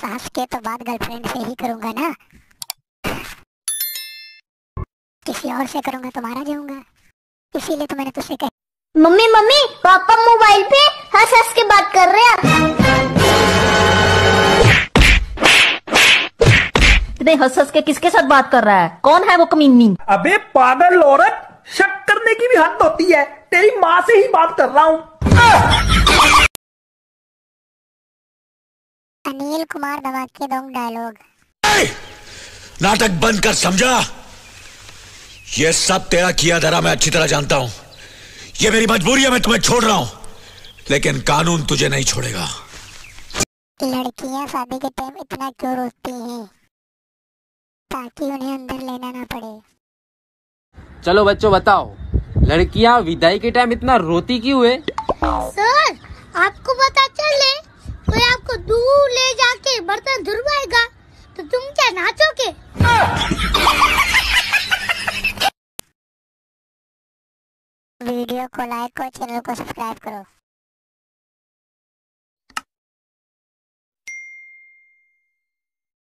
हंस हंस के तो बात गर्लफ्रेंड से ही करूंगा ना, किसी और से करूंगा तो मारा जाऊंगा। इसीलिए तो मैंने तुझसे कहा। मम्मी मम्मी, पापा मोबाइल पे हंस हंस के बात कर रहे हैं। इतने हंस हंस के किसके साथ बात कर रहा है? कौन है वो कमीनी? अबे पागल औरत, शक करने की भी हद होती है। तेरी माँ से ही बात कर रहा हूँ। अनिल कुमार धमाकेदार डायलॉग। नाटक बंद कर, समझा? ये सब तेरा किया धरा मैं अच्छी तरह जानता हूं। ये मेरी मजबूरी है, मैं तुम्हें छोड़ रहा हूं, लेकिन कानून तुझे नहीं छोड़ेगा। लड़कियां शादी के टाइम इतना क्यों रोती हैं? ताकि उन्हें अंदर लेना ना पड़े। चलो बच्चों बताओ, लड़कियां विदाई के टाइम इतना रोती क्यों है? सर, आपको पता चले कोई आपको दूर ले जाके बर्तन धुलवाएगा तो तुम क्या नाचोगे? वीडियो को लाइक और चैनल को सब्सक्राइब करो।